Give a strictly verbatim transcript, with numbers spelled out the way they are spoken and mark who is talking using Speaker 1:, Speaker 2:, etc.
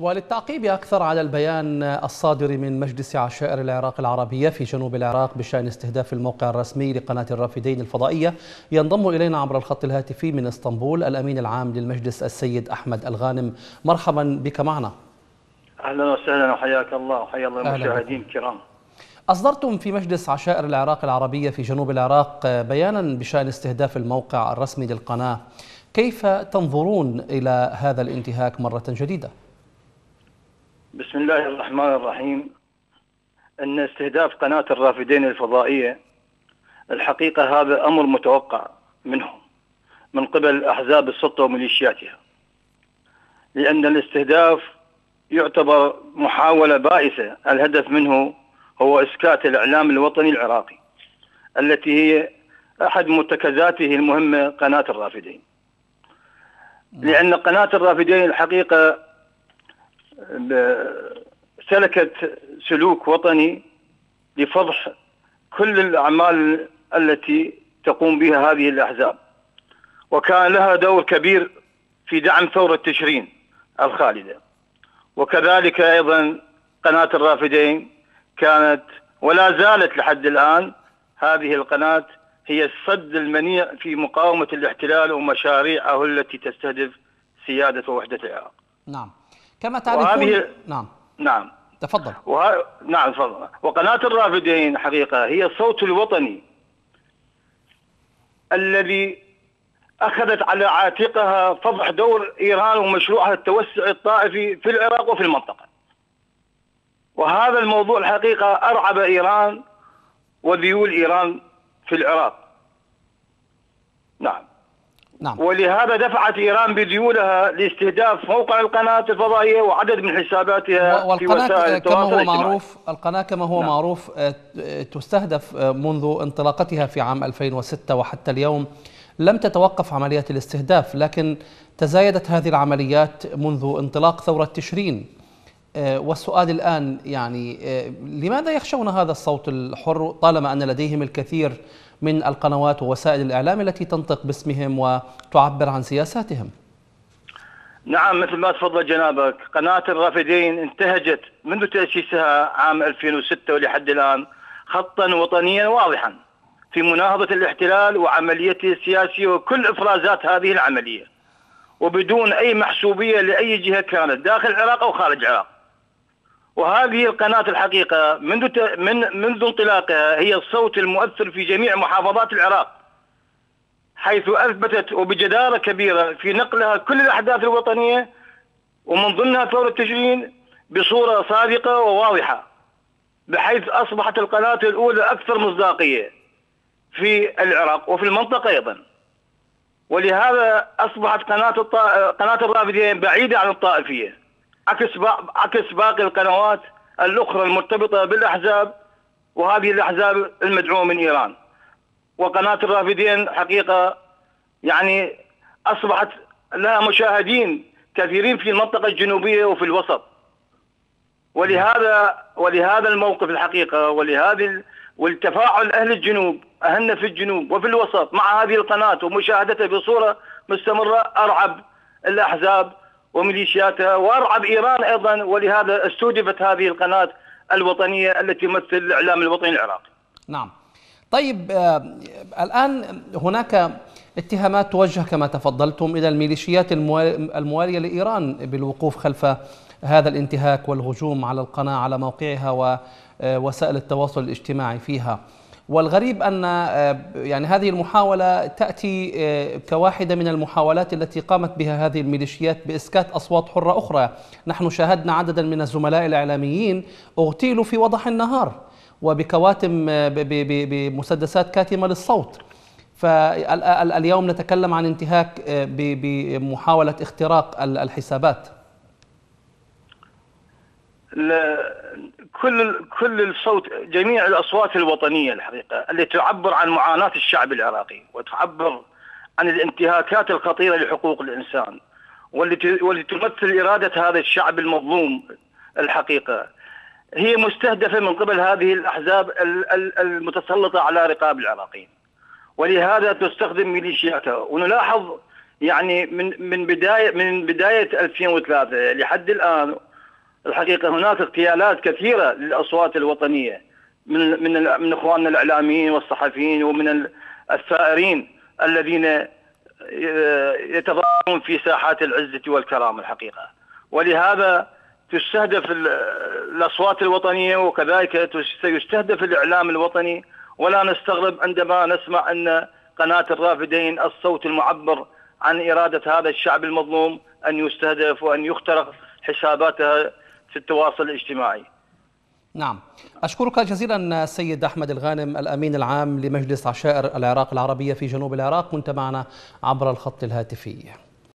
Speaker 1: وللتعقيب أكثر على البيان الصادر من مجلس عشائر العراق العربية في جنوب العراق بشأن استهداف الموقع الرسمي لقناة الرافدين الفضائية، ينضم إلينا عبر الخط الهاتفي من اسطنبول الأمين العام للمجلس السيد أحمد الغانم. مرحبا بك معنا.
Speaker 2: أهلا وسهلا وحياك الله وحيا الله المشاهدين الكرام.
Speaker 1: أصدرتم في مجلس عشائر العراق العربية في جنوب العراق بيانا بشأن استهداف الموقع الرسمي للقناة، كيف تنظرون إلى هذا الانتهاك مرة جديدة؟
Speaker 2: بسم الله الرحمن الرحيم. أن استهداف قناة الرافدين الفضائية الحقيقة هذا أمر متوقع منهم من قبل أحزاب السلطة وميليشياتها، لأن الاستهداف يعتبر محاولة بائسة الهدف منه هو إسكات الإعلام الوطني العراقي التي هي أحد مرتكزاته المهمة قناة الرافدين. لأن قناة الرافدين الحقيقة سلكت سلوك وطني لفضح كل الأعمال التي تقوم بها هذه الأحزاب، وكان لها دور كبير في دعم ثورة تشرين الخالدة. وكذلك أيضا قناة الرافدين كانت ولا زالت لحد الآن هذه القناة هي الصد المنيع في مقاومة الاحتلال ومشاريعه التي تستهدف سيادة ووحدة العراق.
Speaker 1: نعم كما تعرفون. نعم
Speaker 2: نعم
Speaker 1: تفضل.
Speaker 2: وه... نعم تفضل. وقناة الرافدين حقيقة هي الصوت الوطني الذي أخذت على عاتقها فضح دور إيران ومشروعها التوسع الطائفي في العراق وفي المنطقة. وهذا الموضوع الحقيقة أرعب إيران وذيول إيران في العراق. نعم
Speaker 1: نعم.
Speaker 2: ولهذا دفعت إيران بذيولها لاستهداف موقع القناة الفضائية وعدد من حساباتها في وسائل التواصل الاجتماعي.
Speaker 1: معروف القناة كما هو نعم. معروف تستهدف منذ انطلاقتها في عام ألفين وستة وحتى اليوم لم تتوقف عمليات الاستهداف، لكن تزايدت هذه العمليات منذ انطلاق ثورة تشرين. والسؤال الآن يعني لماذا يخشون هذا الصوت الحر طالما أن لديهم الكثير من القنوات ووسائل الإعلام التي تنطق باسمهم وتعبر عن سياساتهم؟
Speaker 2: نعم، مثل ما تفضل جنابك، قناة الرافدين انتهجت منذ تأسيسها عام ألفين وستة ولحد الآن خطا وطنيا واضحا في مناهضة الاحتلال وعمليته السياسية وكل إفرازات هذه العملية، وبدون أي محسوبية لأي جهة كانت داخل العراق أو خارج العراق. وهذه القناة الحقيقة منذ من منذ انطلاقها هي الصوت المؤثر في جميع محافظات العراق، حيث أثبتت وبجدارة كبيرة في نقلها كل الأحداث الوطنية ومن ضمنها ثورة تشرين بصورة صادقة وواضحة، بحيث أصبحت القناة الأولى أكثر مصداقية في العراق وفي المنطقة أيضا. ولهذا أصبحت قناة الطا... قناة الرافدين بعيدة عن الطائفية، عكس با... عكس باقي القنوات الأخرى المرتبطة بالأحزاب وهذه الأحزاب المدعومة من إيران. وقناة الرافدين حقيقة يعني أصبحت لها مشاهدين كثيرين في المنطقة الجنوبية وفي الوسط. ولهذا ولهذا الموقف الحقيقة ولهذه والتفاعل أهل الجنوب أهلنا في الجنوب وفي الوسط مع هذه القناة ومشاهدتها بصورة مستمرة أرعب الأحزاب وميليشياتها وأرعب إيران أيضا. ولهذا استهدفت هذه القناة الوطنية التي تمثل الإعلام الوطني العراقي.
Speaker 1: نعم. طيب آه الآن هناك اتهامات توجه كما تفضلتم إلى الميليشيات الموالية لإيران بالوقوف خلف هذا الانتهاك والهجوم على القناة على موقعها ووسائل التواصل الاجتماعي فيها. والغريب أن يعني هذه المحاولة تأتي كواحدة من المحاولات التي قامت بها هذه الميليشيات بإسكات أصوات حرة أخرى. نحن شاهدنا عددا من الزملاء الإعلاميين اغتيلوا في وضح النهار وبكواتم بمسدسات كاتمة للصوت. فاليوم نتكلم عن انتهاك بمحاولة اختراق الحسابات.
Speaker 2: كل كل الصوت جميع الأصوات الوطنية الحقيقة التي تعبر عن معاناة الشعب العراقي وتعبر عن الانتهاكات الخطيرة لحقوق الإنسان والتي والتي تمثل إرادة هذا الشعب المظلوم الحقيقة هي مستهدفة من قبل هذه الأحزاب المتسلطة على رقاب العراقيين. ولهذا تستخدم ميليشياتها. ونلاحظ يعني من من بداية من بداية ألفين وثلاثة لحد الآن الحقيقة هناك اغتيالات كثيرة للأصوات الوطنية من من من إخواننا الإعلاميين والصحفيين ومن الثائرين الذين يتظاهرون في ساحات العزة والكرامة الحقيقة. ولهذا تستهدف الأصوات الوطنية، وكذلك سيستهدف الإعلام الوطني. ولا نستغرب عندما نسمع أن قناة الرافدين الصوت المعبر عن إرادة هذا الشعب المظلوم أن يستهدف وأن يخترق حساباتها في التواصل الاجتماعي.
Speaker 1: نعم، أشكرك جزيلا السيد أحمد الغانم، الأمين العام لمجلس عشائر العراق العربية في جنوب العراق، كنت معنا عبر الخط الهاتفي.